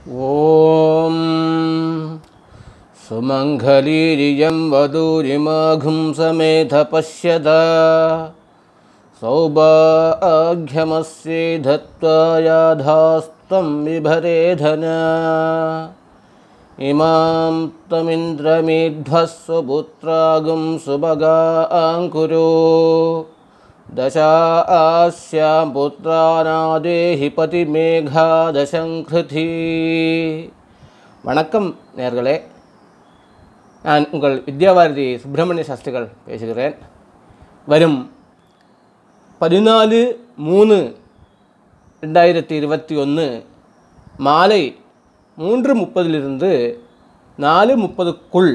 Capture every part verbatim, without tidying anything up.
ஓம் சுமங்கலீரியம் வதூரிமாகும் சமேத பஷ்யதா சௌபாக்யமஸ்யே தத்வாயாதாஸ்தம் விபரேதனா இமாம் தமிந்திரமீத்வஸ்வபுத்ராகும் சுபகாங்குரு தசாஸ்யாம் புத்ராநாதேஹி பதிமேகா தசங்கிருதி. வணக்கம் நேயர்களே, நான் உங்கள் வித்யாபாரதி சுப்பிரமணிய சாஸ்திரிகள் பேசுகிறேன். வரும் பதினாலு மூணு ரெண்டாயிரத்தி இருபத்தி ஒன்று மாலை மூன்று முப்பதிலிருந்து நாலு முப்பதுக்குள்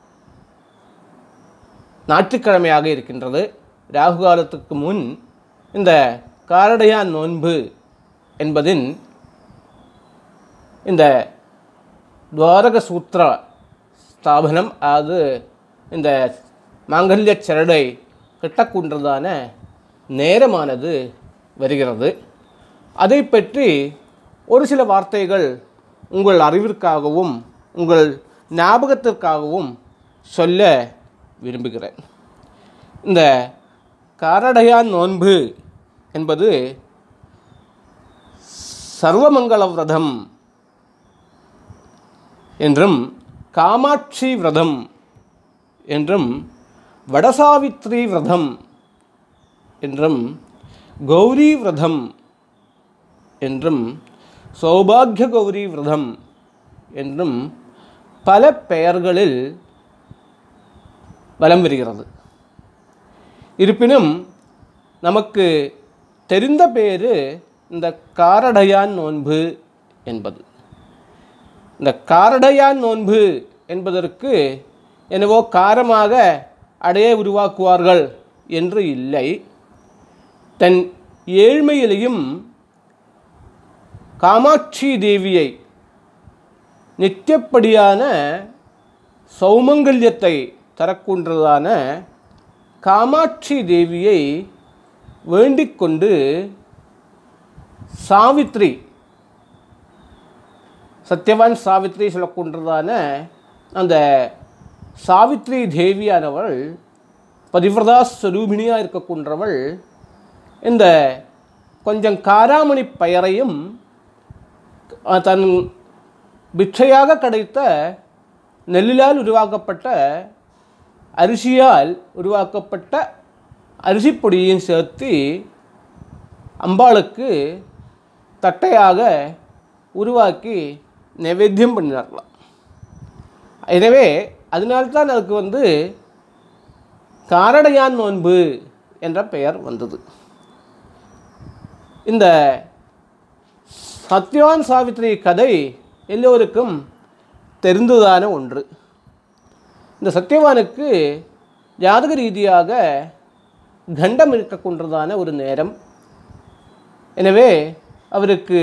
ஞாயிற்றுக்கிழமையாக இருக்கின்றது. ராகு காலத்துக்கு முன் இந்த காரடையான் நோன்பு என்பதின் இந்த துவாரக சூத்திர ஸ்தாபனம், அது இந்த மாங்கல்ய சரடை கட்டக்கூன்றதான நேரமானது வருகிறது. அதை பற்றி ஒரு சில வார்த்தைகள் உங்கள் அறிவிற்காகவும் உங்கள் ஞாபகத்திற்காகவும் சொல்ல விரும்புகிறேன். இந்த காரடையான் நோன்பு என்பது சர்வமங்கள விரதம் என்றும் காமாட்சி விரதம் என்றும் வடசாவித்ரி விரதம் என்றும் கௌரி விரதம் என்றும் சௌபாகிய கௌரி விரதம் என்றும் பல பெயர்களில் வலம் வருகிறது. இருப்பினும் நமக்கு தெரிந்த பேர் இந்த காரடையான் நோன்பு என்பது. இந்த காரடையான் நோன்பு என்பதற்கு என்னவோ காரமாக அடையை உருவாக்குவார்கள் என்று இல்லை. தன் ஏழ்மையிலையும் காமாட்சி தேவியை நித்தியப்படியான சௌமங்கல்யத்தை தரக்கூன்றதான காமாட்சி தேவியை வேண்டிக் கொண்டு சாவித்ரி, சத்யவான் சாவித்ரி சொல்லக்கூன்றதான அந்த சாவித்ரி தேவியானவள் பதிவிரதா ஸ்வரூபிணியாக இருக்கக்கூன்றவள் இந்த கொஞ்சம் காராமணி பெயரையும் தன் பிட்சையாக கிடைத்த நெல்லிலால் உருவாக்கப்பட்ட அரிசியால் உருவாக்கப்பட்ட அரிசி பொடியையும் சேர்த்து அம்பாளுக்கு தட்டையாக உருவாக்கி நைவேத்தியம் பண்ணினார்களாம். எனவே அதனால்தான் அதுக்கு வந்து காரடையான் நோன்பு என்ற பெயர் வந்தது. இந்த சத்யவான் சாவித்ரி கதை எல்லோருக்கும் தெரிந்ததான ஒன்று. இந்த சத்யவானுக்கு ஜாதக ரீதியாக கண்டம் இருக்கக்கூன்றதான ஒரு நேரம். எனவே அவருக்கு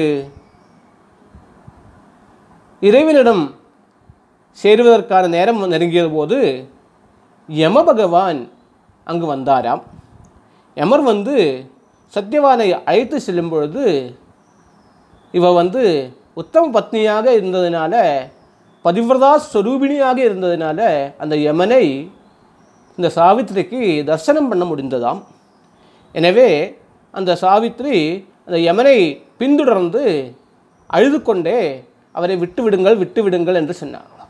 இறைவனிடம் சேருவதற்கான நேரம் நெருங்கிய போது யம பகவான் அங்கு வந்தாராம். யமர் வந்து சத்யவானை அழைத்து செல்லும் பொழுது இவ வந்து உத்தம பத்னியாக இருந்ததினால, பதிவிரதா ஸ்வரூபிணியாக இருந்ததினால அந்த யமனை இந்த சாவித்ரிக்கு தரிசனம் பண்ண முடிந்ததாம். எனவே அந்த சாவித்ரி அந்த யமனை பின்தொடர்ந்து அழுது கொண்டே அவரை விட்டு விடுங்கள் விட்டு விடுங்கள் என்று சொன்னார்களாம்.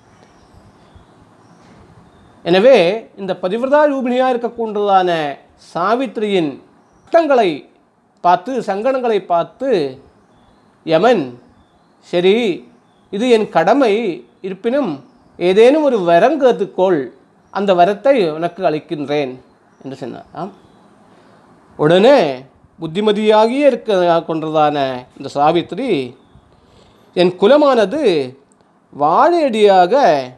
எனவே இந்த பதிவிரதா ரூபிணியாக இருக்கக்கூன்றதான சாவித்ரியின் கஷ்டங்களை பார்த்து, சங்கடங்களை பார்த்து யமன், சரி இது என் கடமை, இருப்பினும் ஏதேனும் ஒரு வரம் கேட்டுக்கொள், அந்த வரத்தை உனக்கு அளிக்கின்றேன் என்று சொன்னார். உடனே புத்திமதியாகியே இருக்க கொண்டதான இந்த சாவித்ரி, என் குலமானது வாழையடியாக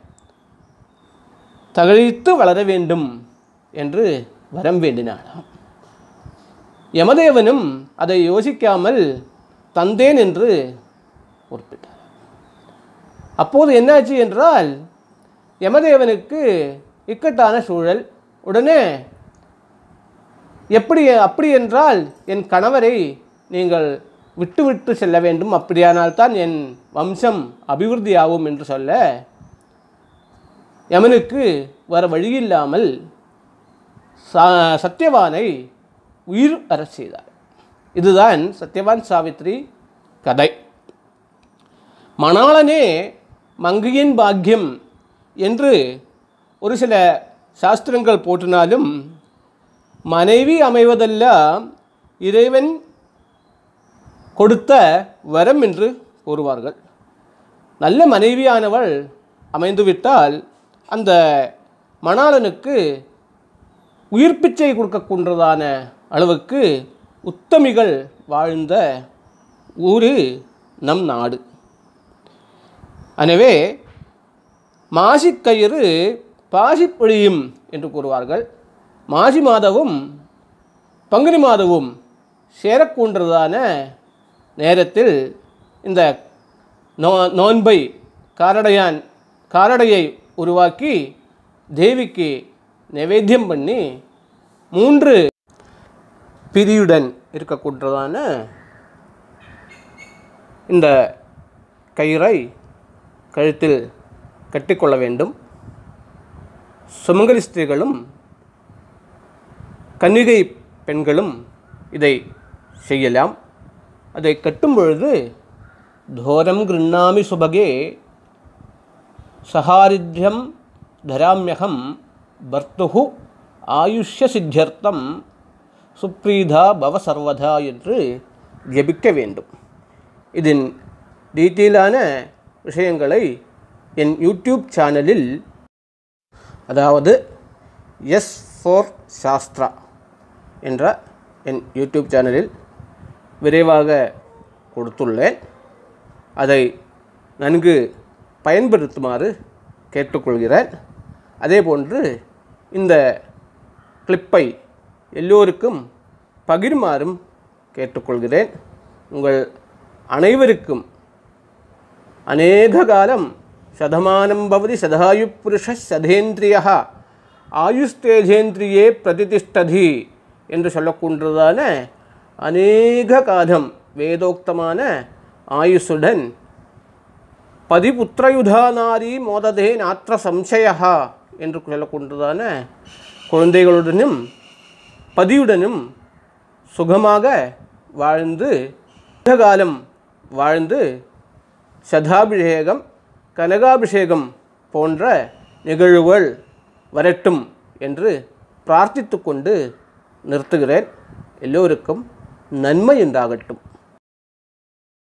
தகழித்து வளர வேண்டும் என்று வரம் வேண்டினாளாம். யமதேவனும் அதை யோசிக்காமல் தந்தேன் என்று குறிப்பிட்டார். அப்போது என்னாச்சு என்றால், யமதேவனுக்கு இக்கட்டான சூழல். உடனே எப்படி அப்படி என்றால் என் கணவரை நீங்கள் விட்டு விட்டு செல்ல வேண்டும், அப்படியானால்தான் என் வம்சம் அபிவிருத்தியாகும் என்று சொல்ல யமனுக்கு வர வழியில்லாமல் சத்யவானை உயிர் அற செய்தார். இதுதான் சத்யவான் சாவித்ரி கதை. மணாளனே மங்கையின் பாக்கியம் என்று ஒரு சில சாஸ்திரங்கள் போற்றினாலும் மனைவி அமைவதெல்லாம் இறைவன் கொடுத்த வரம் என்று கூறுவார்கள். நல்ல மனைவியானவள் அமைந்துவிட்டால் அந்த மணாளனுக்கு உயிர் பிச்சை கொடுக்கக்கூன்றதான அளவுக்கு உத்தமிகள் வாழ்ந்த ஊர் நம் நாடு. எனவே மாசிக்கயிறு பாசிப்பொழியும் என்று கூறுவார்கள். மாசி மாதமும் பங்குனி மாதமும் சேரக்கூன்றதான நேரத்தில் இந்த நோ நோன்பை காரடையான் காரடையை உருவாக்கி தேவிக்கு நைவேத்தியம் பண்ணி மூன்று பிரியுடன் இருக்கக்கூன்றதான இந்த கயிறை கழுத்தில் கட்டிக்கொள்ள வேண்டும். சுமங்கலி ஸ்திரீகளும் கன்னிகை பெண்களும் இதை செய்யலாம். அதை கட்டும் பொழுது தோரம் கிருண்ணாமி சுபகே சஹாரித்யம் தராம்யகம் பர்த்துஹு ஆயுஷ்ய சித்தியர்த்தம் சுப்ரீதா பவ சர்வதா என்று ஜபிக்க வேண்டும். இதன் டீட்டெயிலான விஷயங்களை என் யூடியூப் சேனலில், அதாவது எஸ் ஃபோர் சாஸ்திரா என்ற என் யூடியூப் சேனலில் விரைவாக கொடுத்துள்ளேன். அதை நன்கு பயன்படுத்துமாறு கேட்டுக்கொள்கிறேன். அதேபோன்று இந்த கிளிப்பை எல்லோருக்கும் பகிருமாறும் கேட்டுக்கொள்கிறேன். உங்கள் அனைவருக்கும் அநேக காலம் சதமானம் பவதி சதாயு புருஷ சதேந்திரிய ஆயுஸ்தேஜேந்திரியே பிரதிதிஷ்டதி என்று சொல்லக்கூன்றதான அநேக காலம் வேதோக்தமான ஆயுசுடன் பதிபுத்திரயுதானாரி மோததே நாத்திர சம்சயா என்று சொல்லக்கூன்றதான குழந்தைகளுடனும் பதியுடனும் சுகமாக வாழ்ந்து காலம் வாழ்ந்து சதாபிஷேகம் கனகாபிஷேகம் போன்ற நிகழ்வுகள் வரட்டும் என்று பிரார்த்தித்து கொண்டு நிறுத்துகிறேன். எல்லோருக்கும் நன்மை உண்டாகட்டும்.